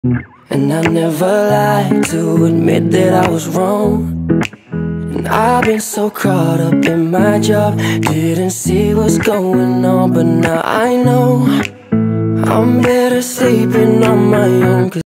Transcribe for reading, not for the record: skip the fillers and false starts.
And I never like to admit that I was wrong. And I've been so caught up in my job, didn't see what's going on. But now I know I'm better sleeping on my own.